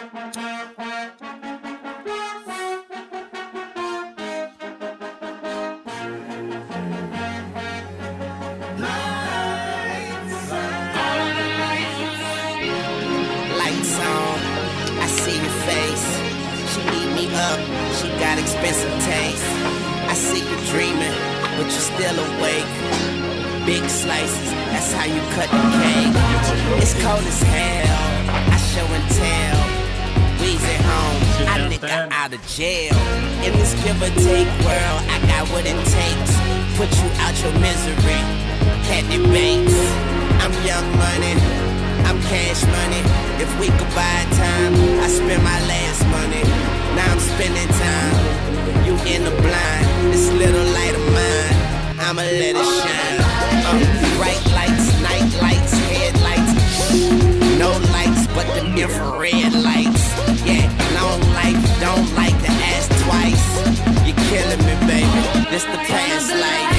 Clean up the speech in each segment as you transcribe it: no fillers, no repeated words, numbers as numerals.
She got expensive taste. I see you dreaming, but you're still awake. Big slices, that's how you cut the cake. It's cold as hell, I show and tell. Weezy home, I nigga out of jail. In this give or take world, I got what it takes. Put you out your misery, Candy Banks. I'm young money, I'm cash money. If we could buy time, I spend my last money. Now I'm spending time, you in the blind. This little light of mine, I'ma let it shine. Bright lights, night lights, headlights. No lights but the infrared lights. Yeah, long life, don't like to ask twice. You're killing me, baby, this the past life.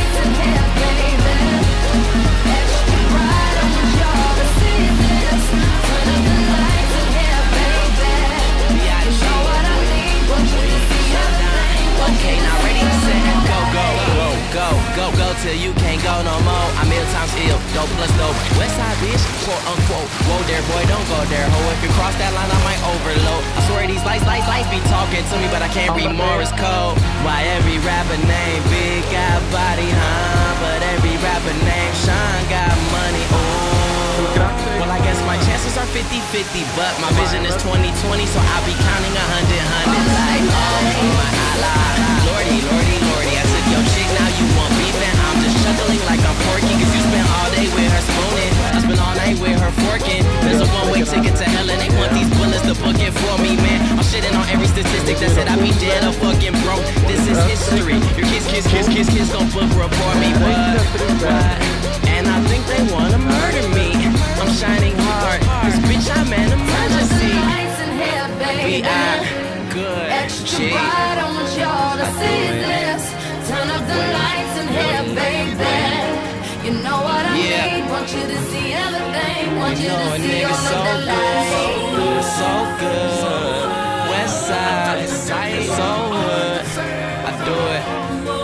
Okay, now ready, set, go, go, go, go, go, go till you can't go no more. I'm ill times ill, dope plus dope. Westside bitch, quote unquote. Whoa there, boy, don't go there, ho. If you cross that line, I might overload. I swear these lights be talking to me, but I can't read Morse code. Why every rapper name Big got body, huh? But every rapper name Sean got money, ooh. Well, I guess my chances are 50-50, but my vision is 20-20, so I'll be counting 100 like, oh my Allah. Lordy, lordy, lordy, I took your chick, now you want beef, and I'm just chuckling like I'm Porky, cause you spent all day with her spooning, I spent all night with her forking. There's a one-way ticket to hell, and they want these bullets to book it for me, man. I'm shitting on every statistic that said I'd be dead or fucking broke. This is history. Your kids gon' book report me, what? And I think they wanna murder me. I'm shining hard, cause bitch, I'm an emergency. V.I. good, G. I want y'all to see this. Turn up the lights in here, baby. You know what I need. Want you to see everything. Want you to see all of the lights. So good, West Side, so good. I do it.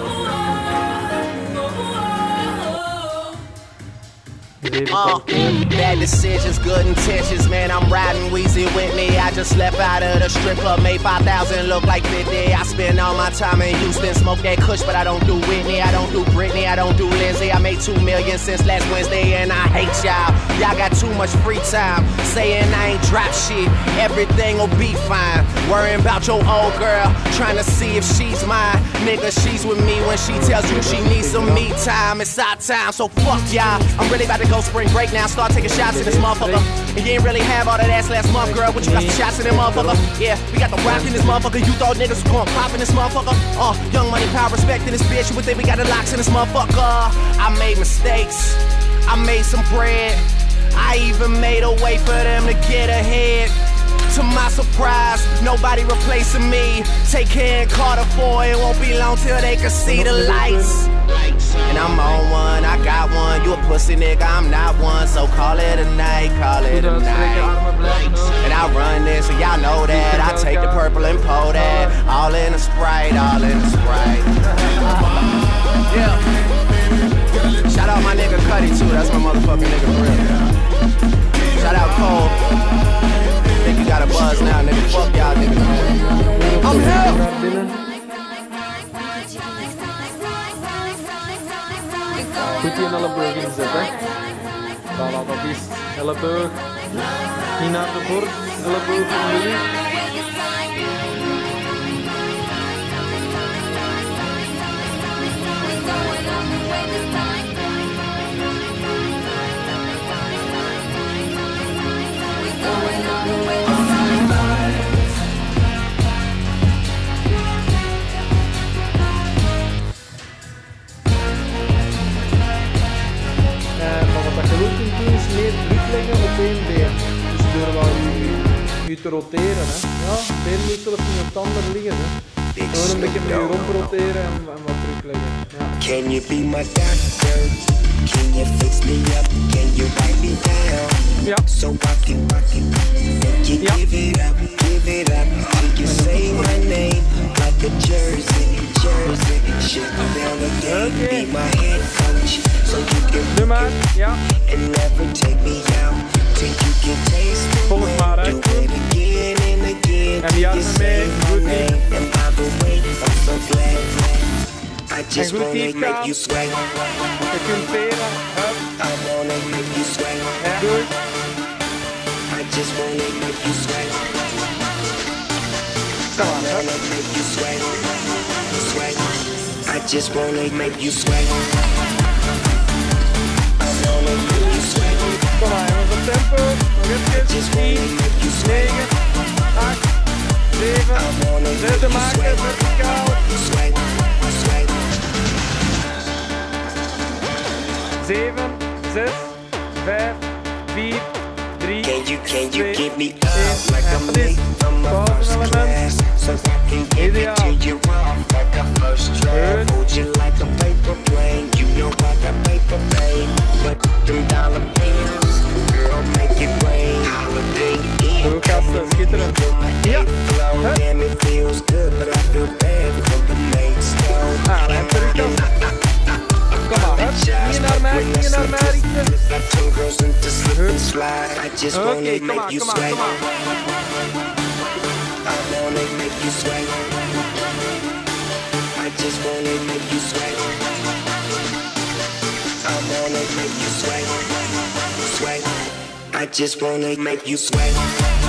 Bad decisions, good intentions, man, I'm riding Weezy with me. I just left out of the strip club, made 5,000 look like 50. I spend all my time in Houston, smoke that kush, but I don't do Whitney, I don't do Britney, I don't do Lindsay. I made $2 million since last Wednesday, and I hate y'all. Y'all got too much free time, saying I ain't drop shit, everything will be fine. Worrying about your old girl, trying to see if she's mine. Nigga, she's with me when she tells you she needs some me time. It's our time, so fuck y'all. I'm really about to go spring break now, start taking shots in this motherfucker. And you ain't really have all that ass last month, girl, but you got some shots in this motherfucker. Yeah, we got the rock in this motherfucker. You thought niggas was going pop in this motherfucker. Young money, power, respect in this bitch. You would think we got the locks in this motherfucker. I made mistakes, I made some bread. I even made a way for them to get ahead. To my surprise, nobody replacing me. Take care in Carter 4, it won't be long till they can see the lights. And I'm on one, I got one. You a pussy nigga, I'm not one. So call it a night, call it a night. And I run this, so y'all know that. I take the purple and pour that. All in the Sprite, all in the Sprite. Yeah. Shout out my nigga Cuddy too, that's my motherfucking nigga for real. Shout out Cole. Think you got a buzz now, nigga. Fuck y'all niggas. I'm here. Goed hier een elleboog inzetten. Voilà, dat is elleboog. Niet naar de bord, elleboog van jullie. Wat je ook kunt doen is meer druk leggen op één been. Dus door wat u te roteren. Hè. Ja, het been moet zelfs niet op het ander liggen. Hè. Gewoon een beetje met je romp roteren en wat druk leggen. Ja. Can you be my doctor? Can you fix me up? Can you write me down? Ja. So I can, make you give it up, give Nu maar, ja. And never take me out till you can taste the Volg maar uit. do it again and again. En die armen mee, goed niet. And by the way, I'm so glad. I just goed wanna diep make gaan. you sweat. Je kunt veren, hup. I wanna make you sweat. Ja, goed. I just wanna make you sweat. Kom aan, hup. Wanna make you sweat. Sweat. I just wanna make you sweat. I wanna make you sweat. Kom maar jongens, op tempo. Nog even. Just wanna 10, make you sweat. 9, 8, 7. Zesde maken, verticaal. Sweat. Sweat. 7, 6, 5, 4, 3, Can you 2, get me 1. up like I'm En dat is late from my pauze first element. class? So I can give it Ideaal. to you off like a first draft. Good. Hold you like a paper plane. You know I got paper pain. But them dollar bills, girl, make it rain. Holiday Inn. Goed gasten, schitterend. Ja. Hup. Damn, it feels good, but I feel bad for the mates though. Ah, en terugkast. Kom maar, hup. Hier naar mij, hier naar mij richten. Like two girls into slip and slide. I just wanna Oké, kom make maar, you kom maar, sweat. kom maar. I wanna make you sweat. I just wanna make you sweat. I wanna make you sweat. Sweat. I just wanna make you sweat.